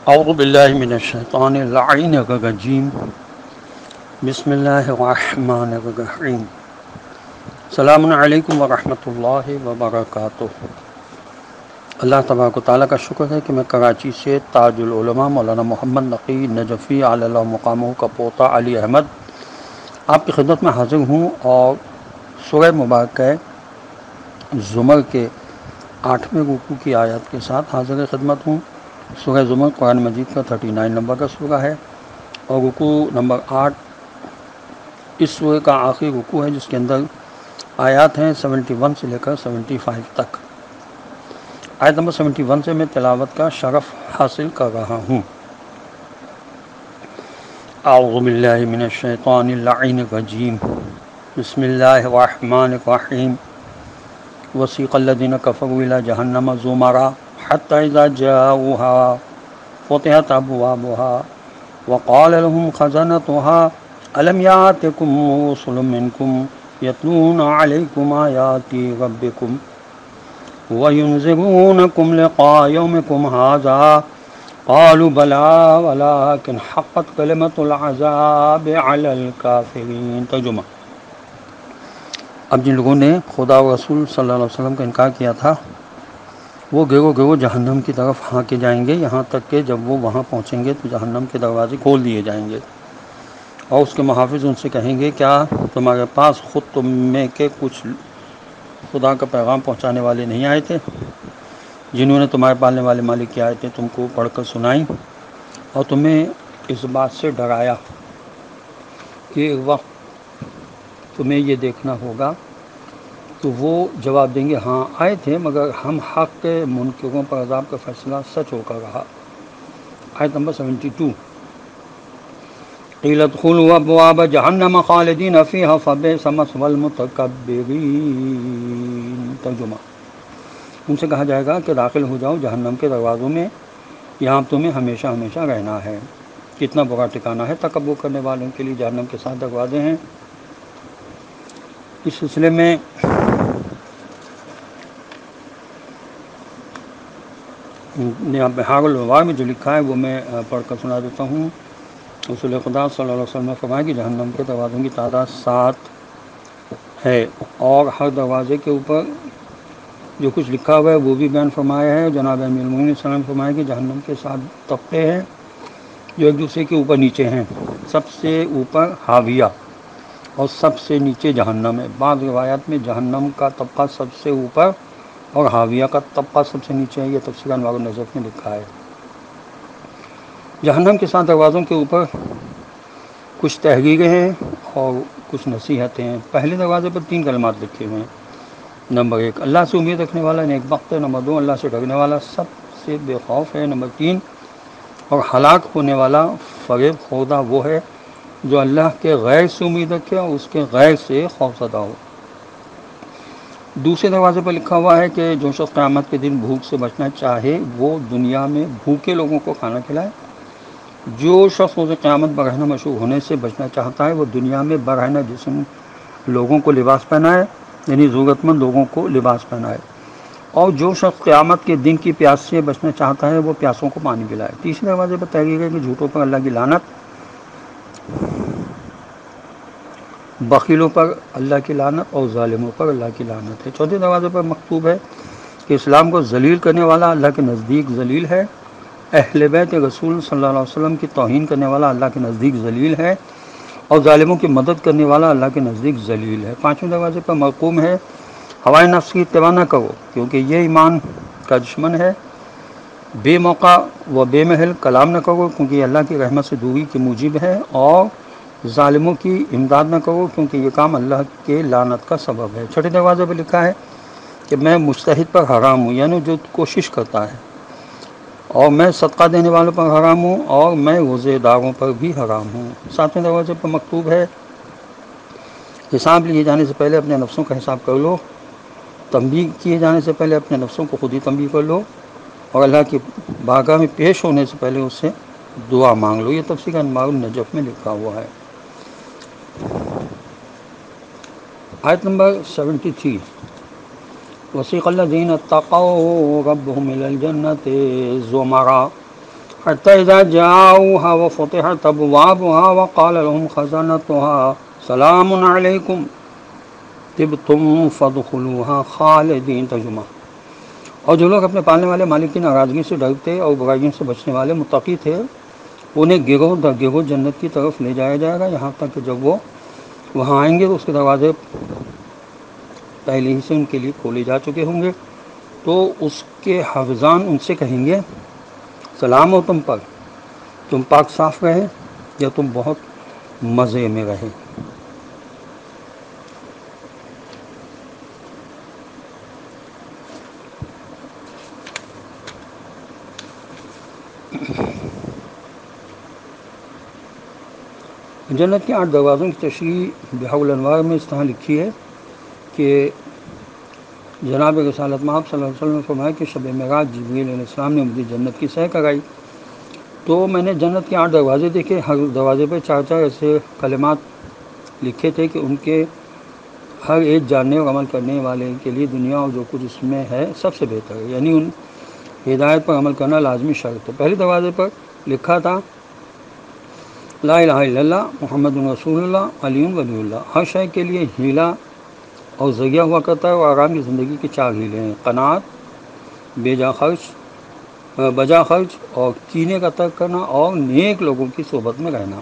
اعوذ باللہ من الشیطان اللعین الرجیم بسم اللہ الرحمن الرحیم السلام علیکم ورحمۃ اللہ وبرکاتہ۔ اللہ تبارک و تعالیٰ کا شکر ہے کہ میں کراچی سے تاج العلماء مولانا محمد نقی نجفی علی اللہ مقامہ کا پوتا علی احمد آپ کی خدمت میں حاضر ہوں اور سورہ مبارکہ زمر کے 8ویں رکوع کی آیات کے ساتھ حاضر خدمت ہوں۔ سورہ زمر قرآن مجید کا 39 نمبر کا سورہ ہے اور رکوع نمبر 8 اس سورہ کا آخری رکوع ہے، جس کے اندر آیات ہیں 71 سے لے کر 75 تک۔ آیت نمبر 71 سے میں تلاوت کا شرف حاصل کر رہا ہوں۔ اعوذ باللہ من الشیطان اللعین الرجیم بسم اللہ الرحمن الرحیم وسیق الذین کفروا الی جہنم زمرا حتی اذا جاؤوها فتحت ابوابها وقال لهم خزنتها الم یاتکم رسل منکم یتلون علیکم آیات ربکم وینذرونکم لقاء یومکم ھذا قالوا بلی ولکن حقت کلمۃ العذاب علی الکافرین۔ ترجمہ: اب جن لوگوں نے خدا و رسول صلی اللہ علیہ وسلم کا انکار کیا تھا وہ گروہ جہنم کی طرف ہانکے جائیں گے، یہاں تک کہ جب وہ وہاں پہنچیں گے تو جہنم کے دروازے کھول دیے جائیں گے اور اس کے محافظ ان سے کہیں گے کیا تمہارے پاس خود تم میں کے کچھ خدا کا پیغام پہنچانے والے نہیں آئے تھے، جنہوں نے تمہارے پالنے والے مالک کی آیتیں تم کو پڑھ کر سنائیں اور تمہیں اس بات سے ڈرایا کہ ایک وقت تمہیں یہ دیکھنا ہوگا، تو وہ جواب دیں گے ہاں آئے تھے مگر ہم حق کے منکروں پر عذاب کا فیصلہ سچ ہو کر رہا۔ آیت نمبر 72 قیل ادخلوا ابواب جہنم خالدین فیہا فبئس مثوی المتکبرین۔ ترجمہ: ان سے کہا جائے گا کہ داخل ہو جاؤ جہنم کے دروازوں میں، یہاں تمہیں ہمیشہ ہمیشہ رہنا ہے، کتنا برا ٹھکانہ ہے تکبر کرنے والوں کے لیے جہنم کے 7 دروازے ہیں۔ اس سلسلے میں بحار الانوار میں جو لکھا ہے وہ میں پڑھ کر سنا دیتا ہوں۔ رسول خدا صلی اللہ علیہ وسلم نے فرمایا کہ جہنم کے دروازوں کی تعداد 7 ہے اور ہر دروازے کے اوپر جو کچھ لکھا ہوا ہے وہ بھی بیان فرمایا ہے۔ جناب امیر المومنین صلی اللہ علیہ وسلم نے فرمایا کہ جہنم کے 7 طبقے ہیں جو ایک دوسرے کے اوپر نیچے ہیں، سب سے اوپر حاویہ اور سب سے نیچے جہنم ہے۔ بعض روایات میں جہنم کا طبقہ سب سے اوپر اور حاویہ کا طبقہ سب سے نیچے ہے، یہ تفسیر انوار النظر میں لکھا ہے۔ جہنم کے 7 دروازوں کے اوپر کچھ تحریریں ہیں اور کچھ نصیحتیں ہیں۔ پہلے دروازے پر 3 کلمات لکھے ہوئے ہیں۔ نمبر 1 اللہ سے امید رکھنے والا نیک بخت ہے، نمبر 2 اللہ سے ڈرنے والا سب سے بے خوف ہے، نمبر 3 اور ہلاک ہونے والا فریب خوردہ وہ ہے جو اللہ کے غیر سے امید رکھے اور اس کے غیر سے خوف زدہ ہو۔ دوسرے دروازے پر لکھا ہوا ہے کہ جو شخص قیامت کے دن بھوک سے بچنا چاہے وہ دنیا میں بھوکے لوگوں کو کھانا کھلائے، جو شخص روز قیامت برہنہ مشہور ہونے سے بچنا چاہتا ہے وہ دنیا میں برہنہ جسم لوگوں کو لباس پہنائے، یعنی ضرورت مند لوگوں کو لباس پہنائے، اور جو شخص قیامت کے دن کی پیاس سے بچنا چاہتا ہے وہ پیاسوں کو پانی پلائے۔ تیسرے دروازے پر تحریر ہے کہ جھوٹوں پر اللہ کی لعنت، بخیلوں پر اللہ کی لعنت اور ظالموں پر اللہ کی لعنت ہے۔ چوتھے دروازے پر مکتوب ہے کہ اسلام کو ذلیل کرنے والا اللہ کے نزدیک ذلیل ہے، اہل بیت رسول صلی اللہ علیہ وسلم کی توہین کرنے والا اللہ کے نزدیک ذلیل ہے اور ظالموں کی مدد کرنے والا اللہ کے نزدیک ذلیل ہے۔ پانچویں دروازے پر مرقوم ہے ہوائے نفس کی اتباع نہ کرو کیونکہ یہ ایمان کا دشمن ہے، بے موقع و بے محل کلام نہ کرو کیونکہ یہ اللہ کی رحمت سے دوری کی موجب ہے، اور ظالموں کی امداد نہ کرو کیونکہ یہ کام اللہ کے لعنت کا سبب ہے۔ چھٹے دروازے پر لکھا ہے کہ میں مجتہد پر حرام ہوں، یعنی جو کوشش کرتا ہے، اور میں صدقہ دینے والوں پر حرام ہوں اور میں روزے داروں پر بھی حرام ہوں۔ ساتویں دروازے پر مکتوب ہے حساب لیے جانے سے پہلے اپنے نفسوں کا حساب کر لو، تنبیہ کیے جانے سے پہلے اپنے نفسوں کو خود ہی تنبیہ کر لو، اور اللہ کی بارگاہ میں پیش ہونے سے پہلے اس سے دعا مانگ لو۔ یہ تفسیر انوار النجف میں لکھا ہوا ہے۔ آیت نمبر 73 وسیق الذین اتقوا ربهم الی الجنۃ زمرا حتى إذا جاءوها وفتحت أبوابها وقال لهم خزنتها سلام عليكم طبتم فادخلوها خالدين ترجمہ۔ اور جو لوگ اپنے پالنے والے مالک کی ناراضگی سے ڈرتے اور برائیوں سے بچنے والے متقی تھے، انہیں گروہ در گروہ جنت کی طرف لے جایا جائے گا، یہاں تک کہ جب وہ وہاں آئیں گے تو اس کے دروازے پہلے ہی سے ان کے لیے کھولے جا چکے ہوں گے، تو اس کے حافظان ان سے کہیں گے سلام ہو تم پر، تم پاک صاف رہے یا تم بہت مزے میں رہے۔ جنت کے 8 دروازوں کی تشریح بحار الانوار میں اس طرح لکھی ہے کہ جناب رسالت مآب صلی اللہ علیہ وسلم نے فرمایا کہ شب معراج جبریل علیہ السلام نے مجھے جنت کی سیر کرائی، تو میں نے جنت کے 8 دروازے دیکھے، ہر دروازے پہ 4 ایسے کلمات لکھے تھے کہ ان کے ہر ایک جاننے اور عمل کرنے والے کے لیے دنیا اور جو کچھ اس میں ہے سب سے بہتر ہے، یعنی ان ہدایت پر عمل کرنا لازمی شرط ہے۔ پہلے دروازے پر لکھا تھا لا الہ الا اللہ محمد رسول اللہ علی ولی اللہ۔ ہر شے کے لیے ہیلہ اور ذریعہ ہوا کرتا ہے، اور آرام کی زندگی کی 4 ہیلے ہیں: قناعت، بجا خرچ اور کینے کا ترک کرنا اور نیک لوگوں کی صحبت میں رہنا۔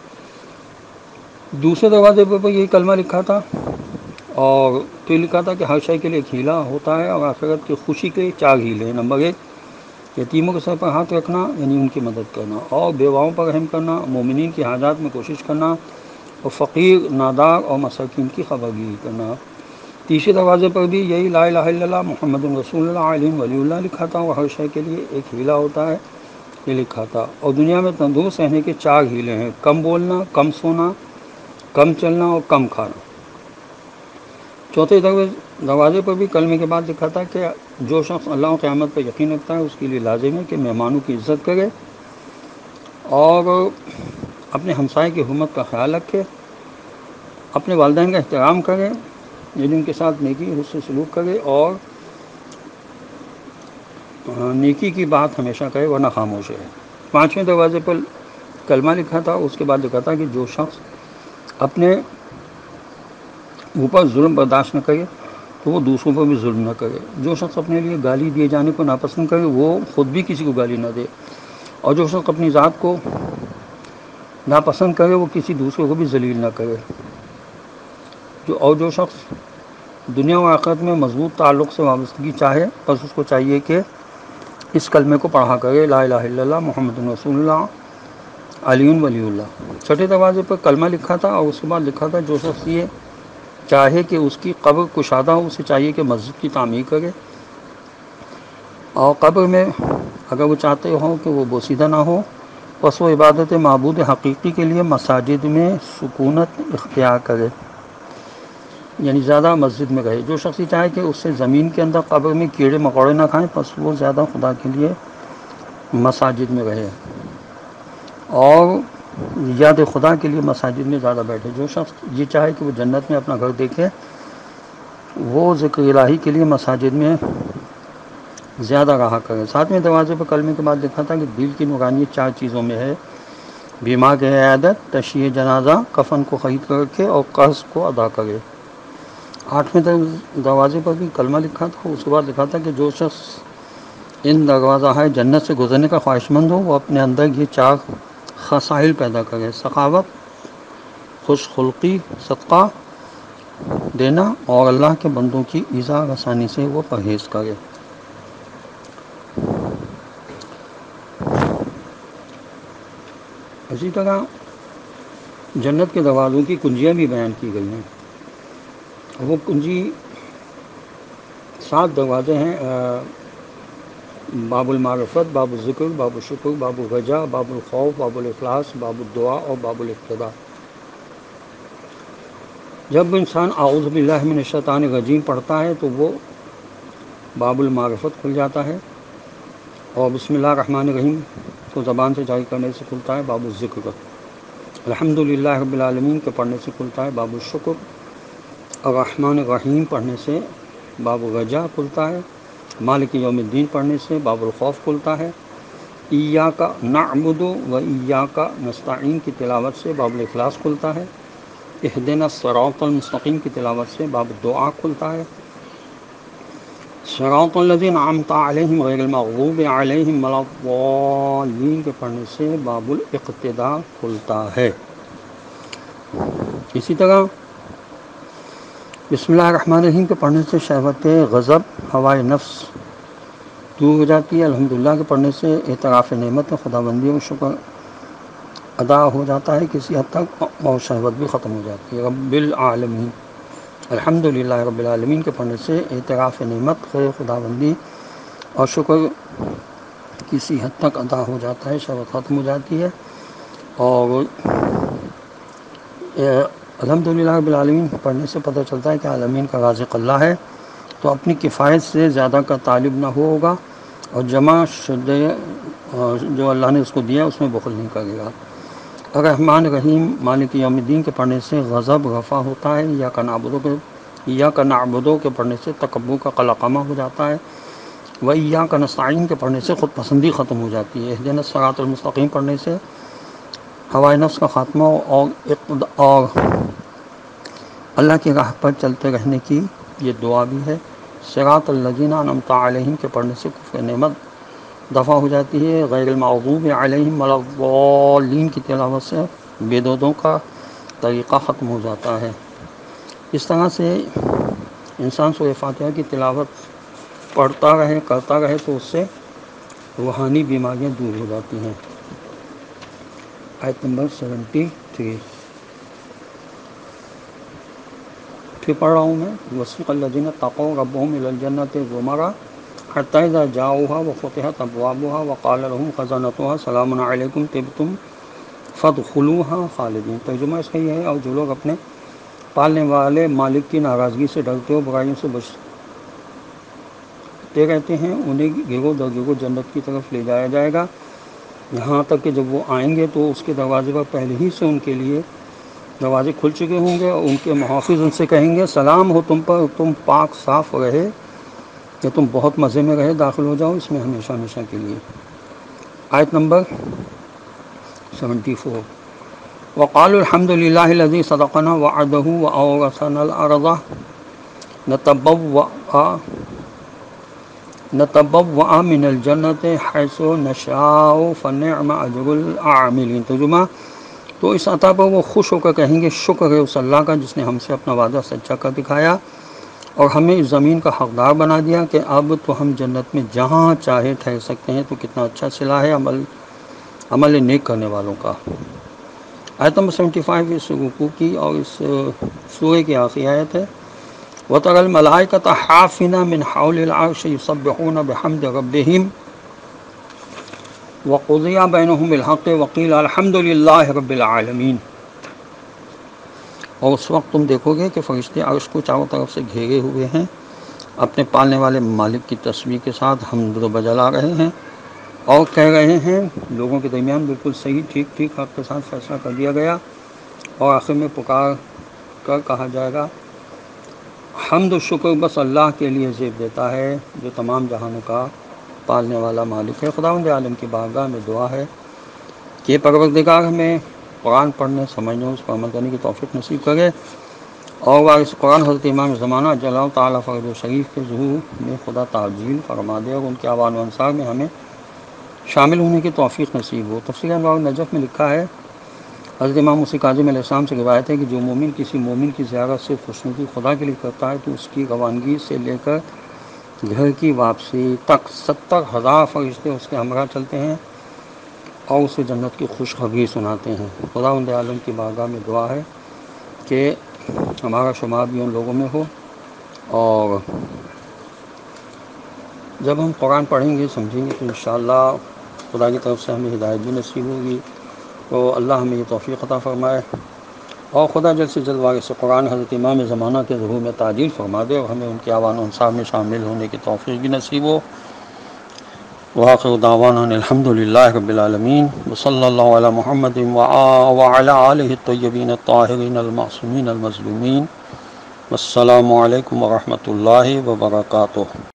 دوسرے دروازے پر یہی کلمہ لکھا تھا، اور تو لکھا تھا کہ ہر شے کے لیے ایک ہیلہ ہوتا ہے، اور آخرت کی خوشی کے 4 ہیلے ہیں۔ نمبر 1 یتیموں کے سر پر ہاتھ رکھنا، یعنی ان کی مدد کرنا، اور بیواؤں پر رحم کرنا، مومنین کی حاجات میں کوشش کرنا، اور فقیر، نادار اور مساکین کی خبرگیری کرنا۔ تیسرے دروازے پر بھی یہی لا الہ الا اللہ محمد رسول اللہ علیہ ولی اللہ لکھا تھا، اور ہر شے کے لیے ایک ہیلہ ہوتا ہے یہ لکھا تھا۔ اور دنیا میں تندرست رہنے کے 4 ہیلے ہیں: کم بولنا، کم سونا، کم چلنا اور کم کھانا۔ چوتھے دروازے پر بھی کلمے کے بعد لکھا تھا کہ جو شخص اللہ و قیامت پر یقین رکھتا ہے اس کے لیے لازم ہے کہ مہمانوں کی عزت کرے اور اپنے ہمسائے کی حرمت کا خیال رکھے، اپنے والدین کا احترام کرے، یعنی ان کے ساتھ نیکی حسن سلوک کرے، اور نیکی کی بات ہمیشہ کرے ورنہ خاموش رہے۔ 5ویں دروازے پر کلمہ لکھا تھا، اس کے بعد لکھا تھا کہ جو شخص اپنے اوپر ظلم برداشت نہ کرے تو وہ دوسروں پر بھی ظلم نہ کرے، جو شخص اپنے لیے گالی دیے جانے کو ناپسند کرے وہ خود بھی کسی کو گالی نہ دے، اور جو شخص اپنی ذات کو ناپسند کرے وہ کسی دوسرے کو بھی ذلیل نہ کرے، اور جو شخص دنیا و آخرت میں مضبوط تعلق سے وابستگی چاہے بس اس کو چاہیے کہ اس کلمے کو پڑھا کرے لا الہ الا اللہ محمد رسول اللہ علی ولی اللہ۔ 6 دروازے پر کلمہ لکھا تھا، اور اس کے بعد لکھا تھا جو شخص یہ چاہے کہ اس کی قبر کشادہ ہو اسے چاہیے کہ مسجد کی تعمیر کرے، اور قبر میں اگر وہ چاہتے ہوں کہ وہ بوسیدہ نہ ہو پس وہ عبادت معبود حقیقی کے لیے مساجد میں سکونت اختیار کرے، یعنی زیادہ مسجد میں رہے۔ جو شخص چاہے کہ اس سے زمین کے اندر قبر میں کیڑے مکوڑے نہ کھائیں پس وہ زیادہ خدا کے لیے مساجد میں رہے، اور یاد خدا کے لیے مساجد میں زیادہ بیٹھے۔ جو شخص یہ چاہے کہ وہ جنت میں اپنا گھر دیکھے وہ ذکر الہی کے لیے مساجد میں زیادہ رہا کرے۔ 7ویں دروازے پر کلمے کے بعد لکھا تھا کہ دل کی نورانیت 4 چیزوں میں ہے: بیمار کے عیادت، تشییع جنازہ، کفن کو خرید کر رکھے اور قرض کو ادا کرے۔ 8ویں دروازے پر بھی کلمہ لکھا تھا، اس کے بعد لکھا تھا کہ جو شخص ان دروازہ ہے جنت سے گزرنے کا خواہش مند ہو وہ اپنے اندر یہ 4 خصائل پیدا کرے: سخاوت، خوش خلقی، صدقہ دینا، اور اللہ کے بندوں کی ایذا رسانی سے وہ پرہیز کرے۔ اسی طرح جنت کے دروازوں کی کنجیاں بھی بیان کی گئی ہیں، وہ کنجی 7 دروازے ہیں: باب المعرفت، باب الذکر، باب الشکر، باب الرجا، باب الخوف، باب الاخلاص، باب الدعا اور باب الاقتداء۔ جب انسان اعوذ باللہ من الشیطان الرجیم پڑھتا ہے تو وہ باب المعرفت کھل جاتا ہے، اور بسم اللہ الرحمن الرحیم کو زبان سے جاری کرنے سے کھلتا ہے باب الذکر کا، الحمدللہ رب العالمین کے پڑھنے سے کھلتا ہے باب الشکر، الرحمن الرحیم پڑھنے سے باب الرجا کھلتا ہے، مالک یوم الدین پڑھنے سے باب الخوف کھلتا ہے، ایاک نعبد و ایاک نستعین کی تلاوت سے باب الاخلاص کھلتا ہے، اہدنا الصراط المستقیم کی تلاوت سے باب دعا کھلتا ہے، صراط الذین انعمت علیہم غیر المغضوب علیہم ولا الضالین کے پڑھنے سے باب الاقتداء کھلتا ہے۔ اسی طرح بسم اللہ الرحمن الرحیم کے پڑھنے سے شہوت غضب ہوائے نفس دور ہو جاتی ہے۔ الحمدللہ کے پڑھنے سے اعتراف نعمت خداوندی و شکر ادا ہو جاتا ہے کسی حد تک، اور شہوت بھی ختم ہو جاتی ہے۔ رب العالمین، الحمدللہ رب العالمین کے پڑھنے سے اعتراف نعمت خداوندی اور شکر کسی حد تک ادا ہو جاتا ہے، شہوت ختم ہو جاتی ہے۔ اور الحمدللہ رب العالمین پڑھنے سے پتہ چلتا ہے کہ عالمین کا رازق اللہ ہے، تو اپنی کفایت سے زیادہ کا طالب نہ ہوگا، اور جمع شدہ جو اللہ نے اس کو دیا اس میں بخل نہیں کرے گا۔ الرحمن الرحیم مالک یوم الدین کے پڑھنے سے غضب رفع ہوتا ہے، ایاک نعبد کے پڑھنے سے تکبر کا قلقمہ ہو جاتا ہے، و ایاک نستعین کے پڑھنے سے خود پسندی ختم ہو جاتی ہے، اہدنا الصراط المستقیم پڑھنے سے ہوائے نفس کا خاتمہ اور اللہ کی راہ پر چلتے رہنے کی یہ دعا بھی ہے۔ صراط الذین انعمت علیہم کے پڑھنے سے کفر نعمت دفع ہو جاتی ہے، غیر المغضوب علیہم ولا الضالین کی تلاوت سے بے دودوں کا طریقہ ختم ہو جاتا ہے۔ اس طرح سے انسان سورہ فاتحہ کی تلاوت پڑھتا رہے کرتا رہے تو اس سے روحانی بیماریاں دور ہو جاتی ہیں۔ آیت نمبر 73 پھر پڑھ رہا ہوں میں۔ وسیق الذین اتقوا ربهم الی الجنة زمرا حتی اذا جاؤوها وفتحت ابوابها وقال لهم خزنتها سلام علیکم طبتم فادخلوها خالدین۔ ترجمہ اس کا یہ ہے، اور جو لوگ اپنے پالنے والے مالک کی ناراضگی سے ڈرتے ہو، برائیوں سے بچتے رہتے ہیں، انہیں گروہ در گروہ جنت کی طرف لے جایا جائے گا، یہاں تک کہ جب وہ آئیں گے تو اس کے دروازے پر پہلے ہی سے ان کے لیے دروازے کھل چکے ہوں گے، اور ان کے محافظ ان سے کہیں گے سلام ہو تم پر، تم پاک صاف رہے کہ تم بہت مزے میں رہے، داخل ہو جاؤ اس میں ہمیشہ ہمیشہ کے لیے۔ آیت نمبر 74 وقالوا الحمد للہ الذی صدقنا وعدہ واورثنا الارض نتبوأ من الجنت حیث نشاء فنعم اجر العاملین۔ ترجمہ، تو اس عطا پر وہ خوش ہو کر کہیں گے شکر ہے اس اللہ کا جس نے ہم سے اپنا وعدہ سچا کر دکھایا اور ہمیں اس زمین کا حقدار بنا دیا کہ اب تو ہم جنت میں جہاں چاہے ٹھہر سکتے ہیں۔ تو کتنا اچھا صلہ ہے عمل نیک کرنے والوں کا۔ آیت نمبر 75 اس رکوع کی اور اس سورہ کی آخری آیت ہے۔ وَتَرَى الْمَلَائِكَةَ حَافِّينَ مِنْ حَوْلِ الْعَرْشِ يُسَبِّحُونَ بِحَمْدِ رَبِّهِمْ وَقُضِيَ بَيْنَهُم بِالْحَقِّ وَقِيلَ الْحَمْدُ لِلَّهِ رَبِّ الْعَالَمِينَ۔ اور اس وقت تم دیکھو گے کہ فرشتے عرش کو چاروں طرف سے گھیرے ہوئے ہیں، اپنے پالنے والے مالک کی تسبیح کے ساتھ حمد و بجلا رہے ہیں، اور کہہ رہے ہیں لوگوں کے درمیان بالکل صحیح ٹھیک ٹھیک حق کے ساتھ فیصلہ کر دیا گیا، اور آخر میں پکار کر کہا جائے گا حمد و شکر بس اللہ کے لیے زیب دیتا ہے جو تمام جہانوں کا پالنے والا مالک ہے۔ خداوند عالم کی بارگاہ میں دعا ہے کہ پروردگار ہمیں قرآن پڑھنے سمجھنے اس پر عمل کرنے کی توفیق نصیب کرے، اور وارث قرآن حضرت امام زمانہ جلال تعالیٰ فرج شریف کے ظہور میں خدا تعجیل فرما دے، اور ان کے آوان و انصار میں ہمیں شامل ہونے کی توفیق نصیب ہو۔ تفسیر انوار النجف میں لکھا ہے، حضرت امام موسیٰ کاظم علیہ السلام سے روایت ہے کہ جو مومن کسی مومن کی زیارت سے خوشنودی خدا کے لیے کرتا ہے تو اس کی روانگی سے لے کر گھر کی واپسی تک 70,000 فرشتے اس کے ہمراہ چلتے ہیں اور اسے جنت کی خوشخبری سناتے ہیں۔ خداوند عالم کی بارگاہ میں دعا ہے کہ ہمارا شمار بھی ان لوگوں میں ہو، اور جب ہم قرآن پڑھیں گے سمجھیں گے تو انشاءاللہ خدا کی طرف سے ہمیں ہدایت بھی نصیب ہوگی، تو اللہ ہمیں یہ توفیق عطا فرمائے، اور خدا جلد سے جلد وارث قرآن حضرت امام زمانہ کے ظہور میں تعجیل فرما دے، اور ہمیں ان کے آوان و انصار میں شامل ہونے کی توفیق بھی نصیب ہو۔ وآخر دعوانا الحمد للہ رب العالمین، وصلی اللہ علی محمد وعلی آلہ الطیبین الطاہرین المعصومین المظلومین۔ والسلام علیکم ورحمۃ اللہ وبرکاتہ۔